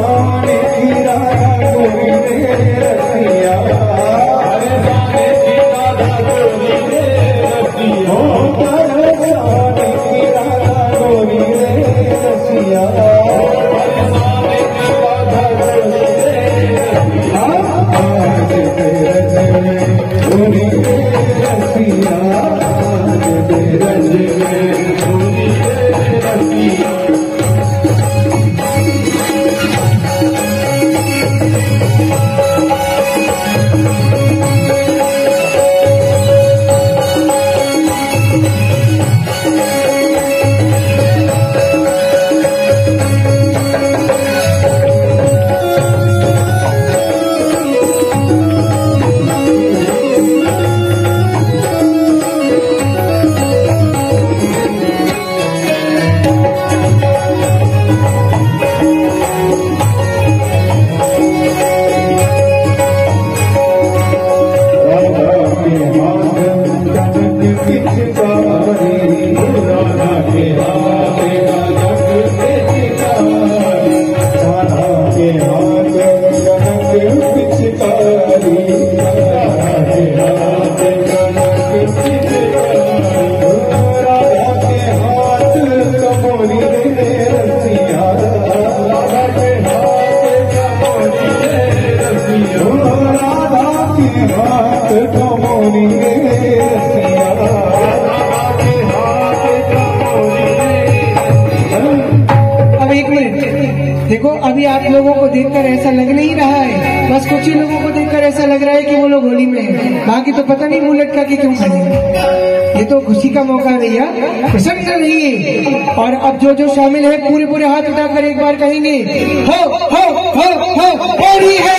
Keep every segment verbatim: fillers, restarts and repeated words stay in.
देखो अभी आप लोगों को देखकर ऐसा लग नहीं रहा है, बस कुछ ही लोगों को देखकर ऐसा लग रहा है कि वो लोग होली में हैं, बाकी तो पता नहीं मुंह लटका के क्यों खड़े हैं। ये तो खुशी का मौका है भैया, प्रसन्न रहिए। और अब जो जो शामिल है पूरे पूरे हाथ उठाकर एक बार कहेंगे हो हो हो हो होली है,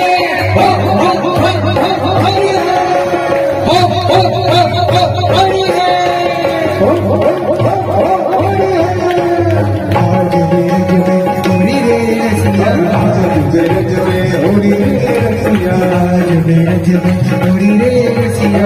हो हो हो हो होली है, हो हो हो हो होली है। होली रे रसिया, होली रे रसिया,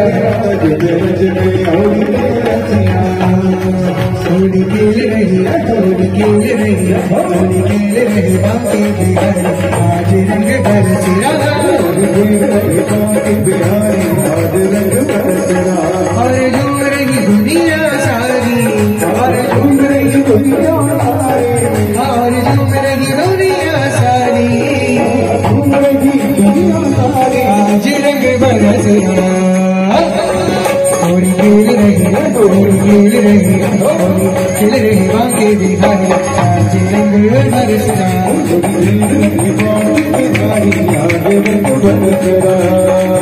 होली खेल रही, होली खेल रही, होली खेल रही बाकी बिहारी, आज रंग बरसिया, होली खेल रही बाकी बिहारी, आज रंग बरसिया। और झूम रही दुनिया सारी, और झूम रही दुनिया सारी, और झूम रही दुनिया सारी, झूम रही दुनिया सारी, आज रंग बरसिया। होली खेल रही, होली खेल रही, होली खेल रही बाकी बिहारी, आज रंग बरसिया, होली खेल रही बाकी बिहारी, आज रंग बरसिया।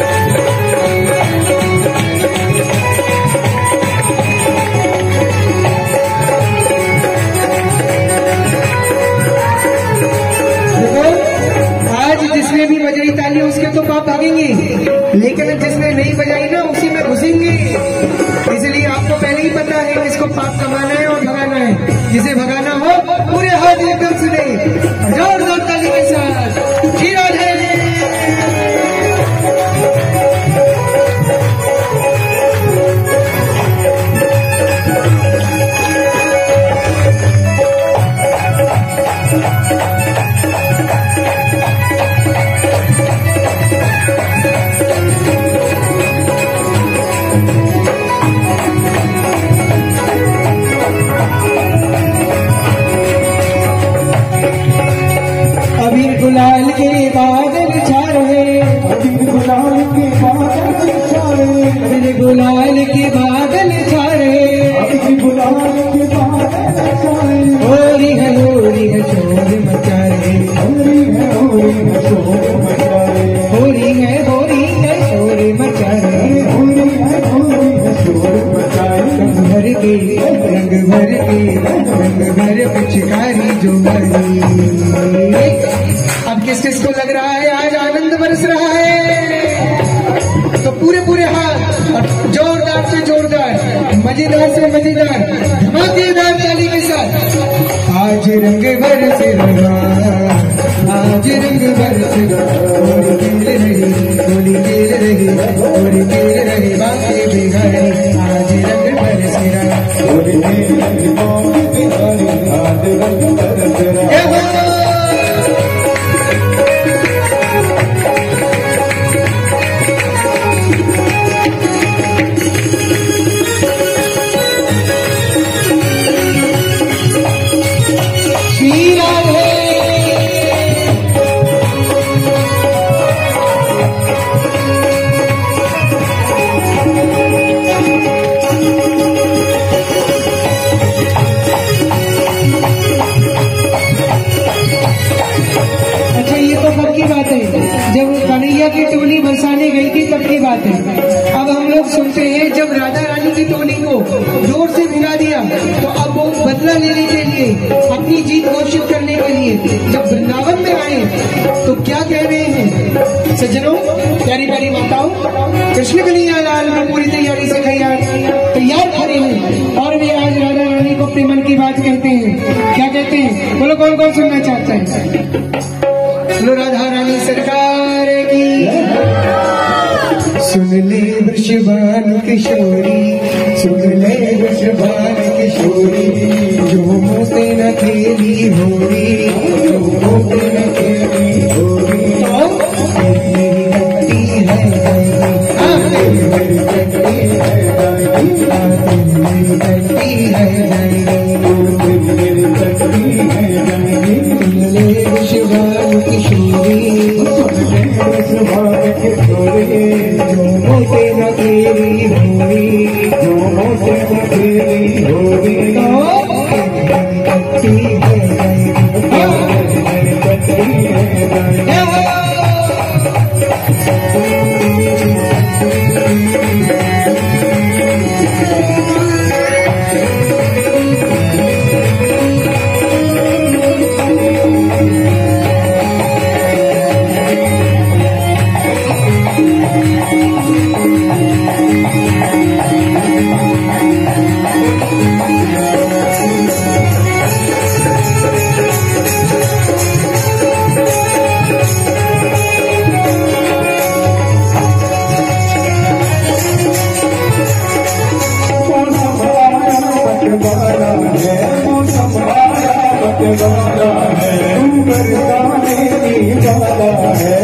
जिसने भी बजाई ताली उसके तो पाप भागेंगे, लेकिन जिसने नहीं बजाई ना उसी में घुसेंगे। इसलिए आपको पहले ही पता है किसको पाप कमाना है और भगाना है। जिसे भगाना हो पूरे हाथ एकदम से नहीं, जोरदार ताली के साथ गुलाल के बादल छा रहे, अबीर गुलाल के बादल छा रहे, अबीर गुलाल के बादल छा रहे, अबीर गुलाल के बादल छा रहे। होली है होली है शोर मचा रहे, होली है होली है शोर मचा रहे, होली है होली है शोर मचा रहे, होली है होली है शोर मचा रहे। रंग भर के रंग भर के रंग भर पिचकारी जो भरी। अब किस किस को लग रहा है आज आनंद बरस रहा है, तो पूरे पूरे हाथ और जोरदार से जोरदार, मजेदार से मजेदार, धमाकेदार ताली के साथ। आज रंग बरस रहा, आज रंग बरस रहा, होली खेल रही, होली खेल रही, होली खेल रही बाकी बिहारी, आज रंग बरस रहा, होली खेल रही बाकी बिहारी, आज रंग बरस रहा। जब वृंदावन में आए तो क्या कह रहे हैं सज्जनों, प्यारी प्यारी माताओं, कृष्ण कन्हैया लाल में पूरी तैयारी से तैयार तैयार खड़े हैं और वे आज राधा रानी को अपने मन की बात कहते हैं। क्या कहते हैं, बोलो कौन कौन सुनना चाहता है? बोलो राधा रानी सरकार की। सुन ले वृषभानु किशोरी, सुन ले वृषभानु किशोरी, जो मोते न खेली होरी, जो मोते न खेली होरी, मेरी गति है मेरी गति है मेरी गति है। सुन ले वृषभानु किशोरी, जो मोते न तेरी होरी, जो मोते न तेरी होरी, गति है है